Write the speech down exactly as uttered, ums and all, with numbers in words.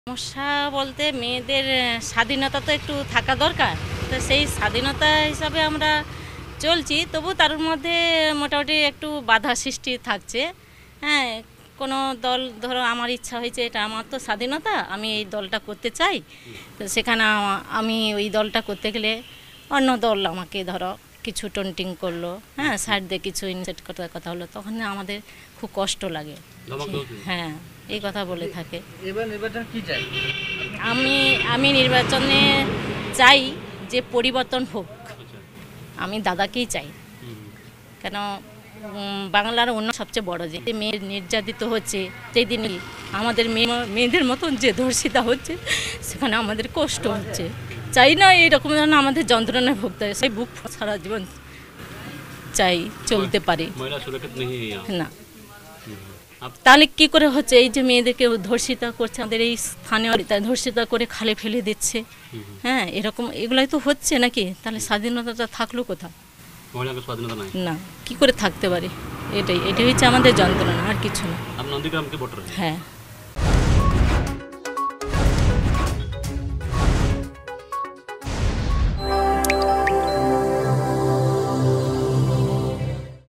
সমস্যা বলতে মেয়েদের স্বাধীনতা তো একটু থাকা দরকার। তো সেই স্বাধীনতা হিসাবে আমরা চলছি, তবু তার মধ্যে মোটামুটি একটু বাধা সৃষ্টি থাকছে। হ্যাঁ, কোনো দল ধরো আমার ইচ্ছা হয়েছে, এটা আমার তো স্বাধীনতা, আমি এই দলটা করতে চাই। তো সেখানে আমা- আমি ওই দলটা করতে গেলে অন্য দল আমাকে ধরো কিছু টন্টিং করলো, হ্যাঁ সাইড দিয়ে কিছু ইনসেট করার কথা হলো, তখন আমাদের খুব কষ্ট লাগে। হ্যাঁ, এই কথা বলে থাকে। এবার নির্বাচন কি চাই? আমি আমি নির্বাচনে চাই যে পরিবর্তন হোক। আমি দাদাকেই চাই, কেন উম, বাংলার অন্য সবচেয়ে বড় যে মেয়ে নির্যাতিত হচ্ছে, সেই দিন আমাদের মেয়ে মেয়েদের মতন যে ধর্ষিতা হচ্ছে, সেখানে আমাদের কষ্ট হচ্ছে। চাই না এইরকম যেন আমাদের যন্ত্রণায় ভুগতে হয়, সেই বুক সারা জীবন চাই চলতে পারি না। তাহলে কি করে হচ্ছে এই যে মেয়েদেরকে ধর্ষিতা করছে, আমাদের এই স্থানীয় ধর্ষিতা করে খালে ফেলে দিচ্ছে, হ্যাঁ এরকম এগুলাই তো হচ্ছে নাকি? তাহলে স্বাধীনতাটা থাকলো কোথাও? না, কি করে থাকতে পারে? এটাই এটাই হচ্ছে আমাদের যন্ত্রণা, আর কিছু না। নন্দীগ্রামকে ভোটার। হ্যাঁ।